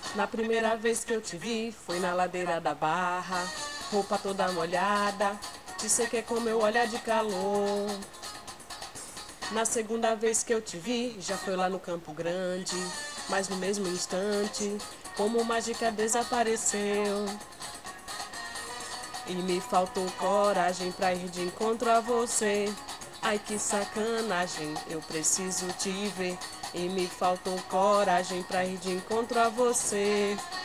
Na primeira vez que eu te vi, foi na ladeira da Barra, roupa toda molhada, te sequei com meu olhar de calor. Na segunda vez que eu te vi, já foi lá no Campo Grande, mas no mesmo instante, como mágica desapareceu. E me faltou coragem pra ir de encontro a você. Ai que sacanagem, eu preciso te ver. E me faltou coragem pra ir de encontro a você.